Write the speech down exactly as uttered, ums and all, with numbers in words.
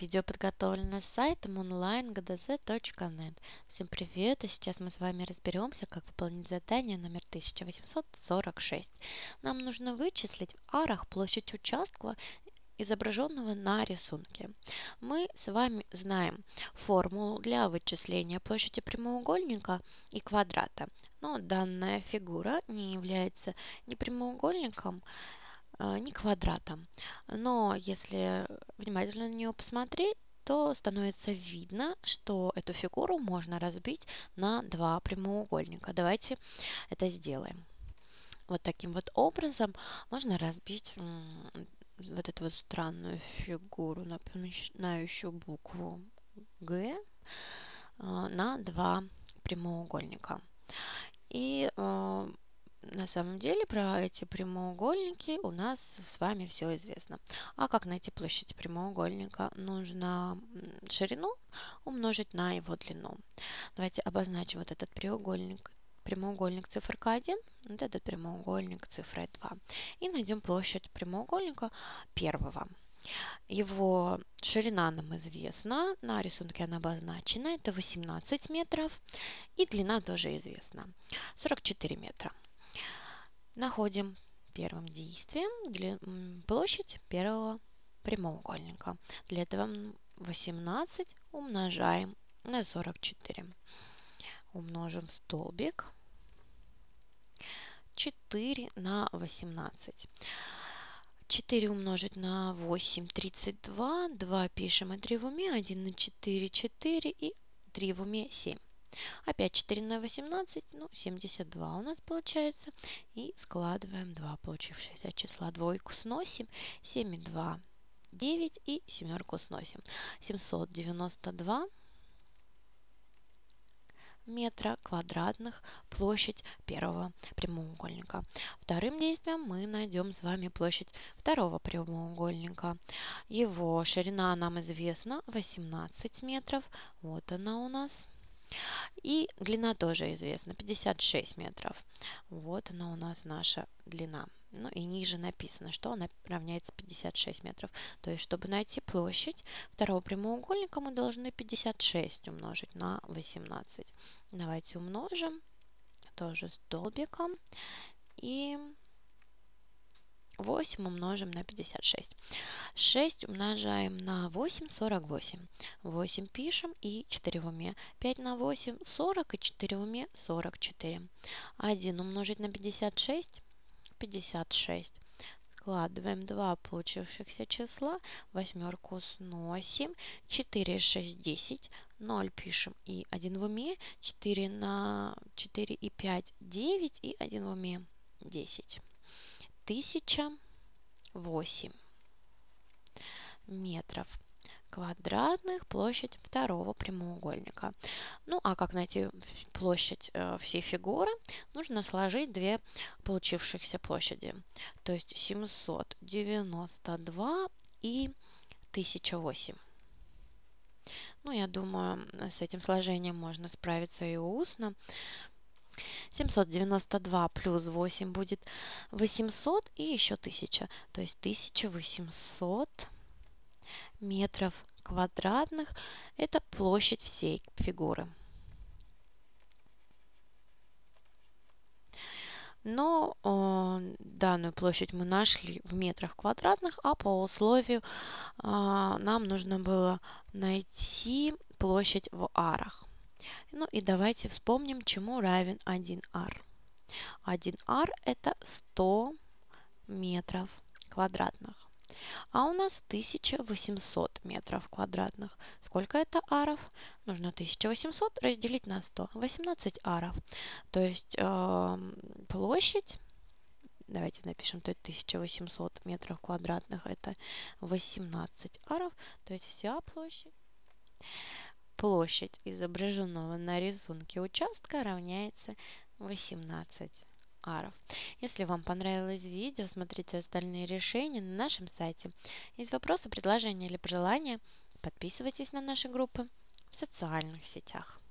Видео подготовлено сайтом онлайн точка джи ди зет точка нет. Всем привет! И сейчас мы с вами разберемся, как выполнить задание номер тысяча восемьсот сорок шесть. Нам нужно вычислить в арах площадь участка, изображенного на рисунке. Мы с вами знаем формулу для вычисления площади прямоугольника и квадрата, но данная фигура не является ни прямоугольником, ни квадратом. Но если внимательно на нее посмотреть, то становится видно, что эту фигуру можно разбить на два прямоугольника. Давайте это сделаем. Вот таким вот образом можно разбить вот эту вот странную фигуру, напоминающую букву Г, на два прямоугольника. И на самом деле про эти прямоугольники у нас с вами все известно. А как найти площадь прямоугольника? Нужно ширину умножить на его длину. Давайте обозначим вот этот прямоугольник, прямоугольник циферка один, вот этот прямоугольник цифрой два. И найдем площадь прямоугольника первого. Его ширина нам известна, на рисунке она обозначена, это восемнадцать метров, и длина тоже известна, сорок четыре метра. Находим первым действием для, площадь первого прямоугольника. Для этого восемнадцать умножаем на сорок четыре. Умножим в столбик. четыре на восемнадцать. четыре умножить на восемь, тридцать два. два пишем и три в уме. один на четыре, четыре. И три в уме, семь. Опять четыре на восемнадцать, ну, семьдесят два у нас получается. И складываем два получившихся числа. Двойку сносим, семь и два, девять, и семерку сносим. семьсот девяносто два метра квадратных площадь первого прямоугольника. Вторым действием мы найдем с вами площадь второго прямоугольника. Его ширина нам известна, восемнадцать метров. Вот она у нас. И длина тоже известна, пятьдесят шесть метров. Вот она у нас наша длина. Ну и ниже написано, что она равняется пятьдесят шесть метров. То есть, чтобы найти площадь второго прямоугольника, мы должны пятьдесят шесть умножить на восемнадцать. Давайте умножим тоже столбиком. И восемь умножим на пятьдесят шесть. шесть умножаем на восемь, сорок восемь. восемь пишем и четыре в уме. пять на восемь, сорок, и четыре в уме, сорок четыре. один умножить на пятьдесят шесть, пятьдесят шесть. Складываем два получившихся числа, восьмерку сносим, четыре, шесть, десять, ноль пишем и один в уме, четыре на четыре и пять, девять, и один в уме, десять. тысяча восемь метров квадратных площадь второго прямоугольника. Ну а как найти площадь э, всей фигуры? Нужно сложить две получившихся площади. То есть семьсот девяносто два и тысяча восемь. Ну, я думаю, с этим сложением можно справиться и устно. семьсот девяносто два плюс восемь будет восемьсот, и еще тысяча. То есть тысяча восемьсот метров квадратных. Это площадь всей фигуры. Но э, данную площадь мы нашли в метрах квадратных, а по условию э, нам нужно было найти площадь в арах. Ну и давайте вспомним, чему равен один ар. один ар это сто метров квадратных. А у нас тысяча восемьсот метров квадратных. Сколько это аров? Нужно тысяча восемьсот разделить на сто. восемнадцать аров. То есть э, площадь, давайте напишем, то есть тысяча восемьсот метров квадратных это восемнадцать аров. То есть вся площадь. Площадь изображенного на рисунке участка равняется восемнадцать аров. Если вам понравилось видео, смотрите остальные решения на нашем сайте. Есть вопросы, предложения или пожелания, подписывайтесь на наши группы в социальных сетях.